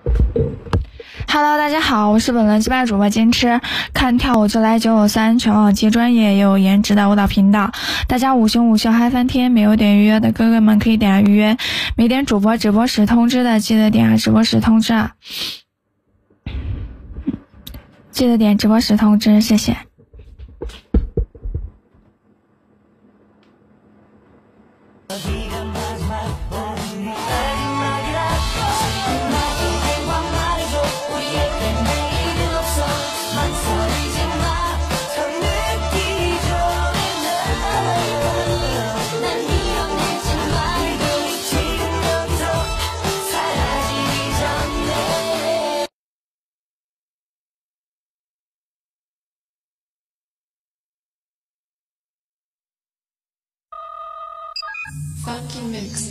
Hello， 大家好，我是本轮击败主播坚持，看跳舞就来953，全网既专业也有颜值的舞蹈频道。大家午休嗨翻天，没有点预约的哥哥们可以点下预约，没点主播直播时通知的记得点下直播时通知啊，记得点直播时通知，谢谢。 Funky Mix.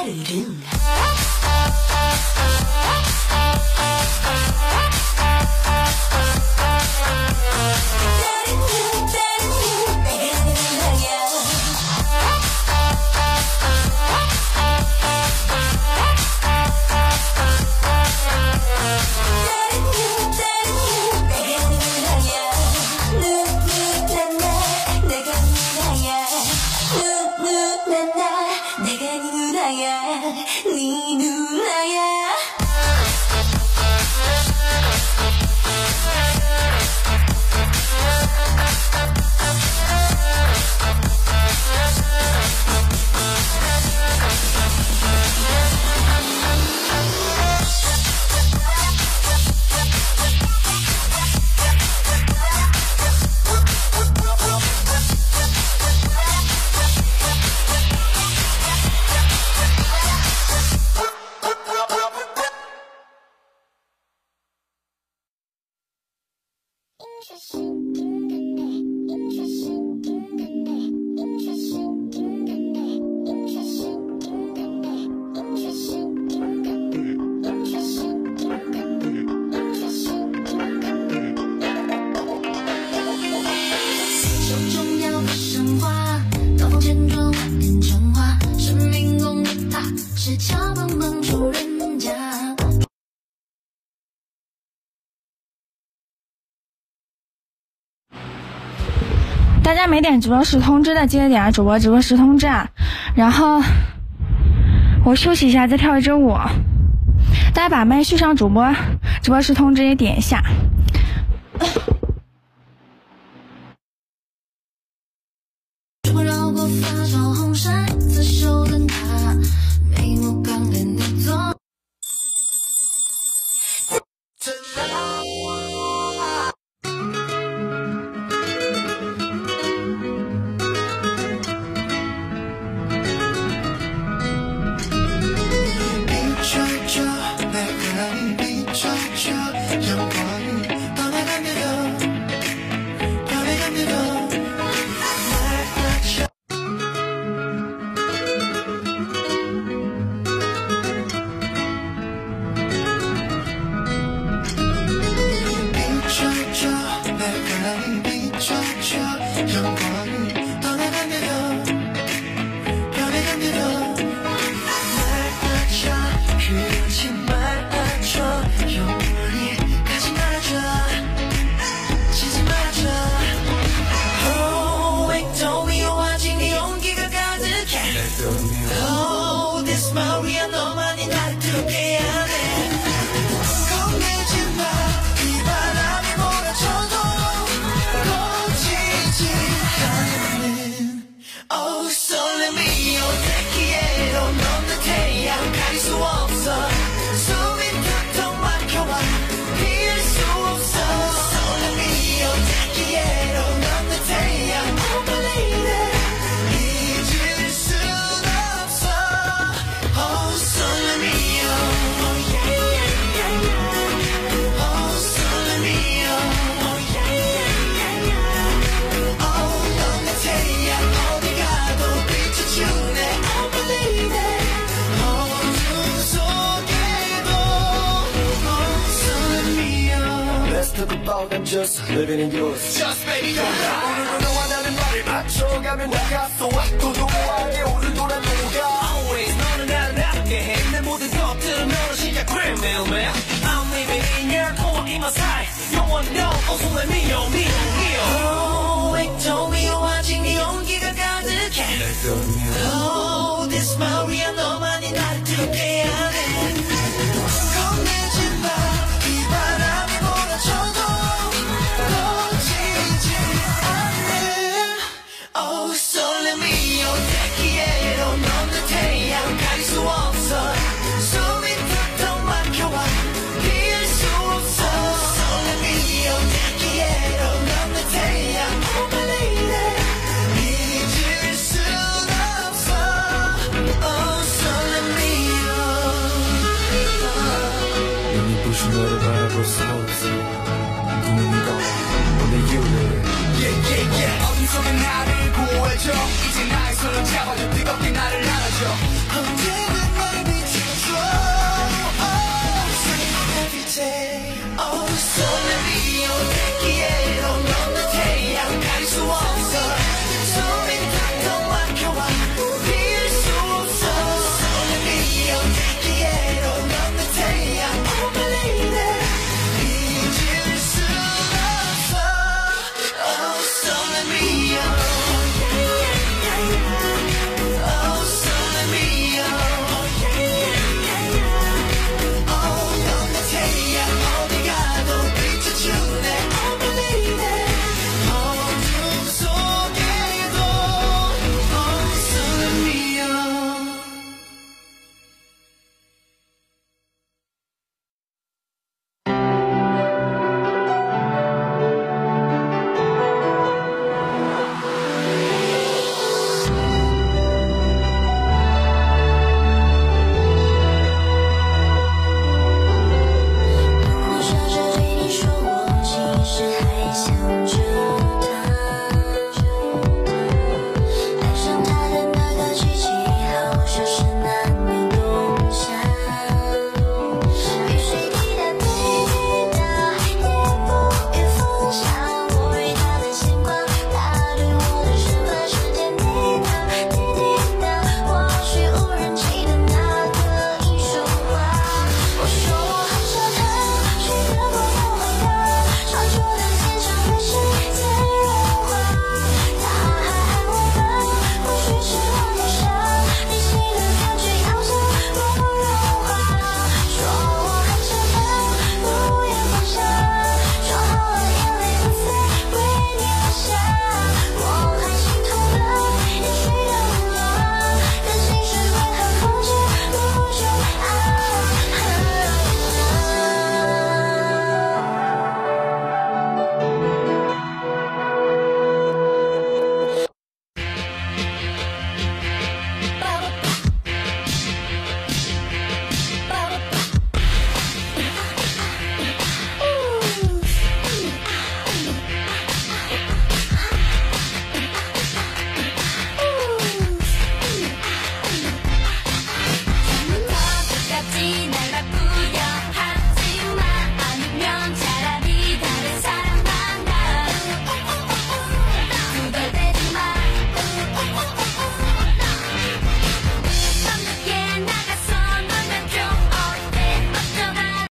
大家没点直播时通知的，记得点下主播直播时通知啊。然后我休息一下，再跳一支舞。大家把麦续上，主播直播时通知也点一下。 Just living in yours. Just baby, don't lie. 오늘도 너와 나는 말을 맞춰가면 나갔어. 도도하게 오른도란 누가. Always 너는 나를 알게 해. 내 모든 것들은 너로 시작해 매일매일. I'm living in your core, in my side. 영원히 너, also let me know, me, me. Oh, 액정이요 아직 네 온기가 가득해. Oh, this my real 너만이 나를 뜨겁게 하네. 겁내지 마, 이 바람이 몰아쳐도. Oh, so let me 어떻게해도 넌 태양 가릴 수 없어. 숨이 턱턱 막혀와 피할 수 없어. So let me 어떻게해도 넌 태양 Oh my lady 잊을 순 없어. Oh, so let me 눈이 부신 너를 바라볼 수 없어. 눈이 감아 너의 유래. Yeah, yeah, yeah. 어둠 속에 나를 구해줘. 이제 나의 손을 잡아줘. 뜨겁게 나를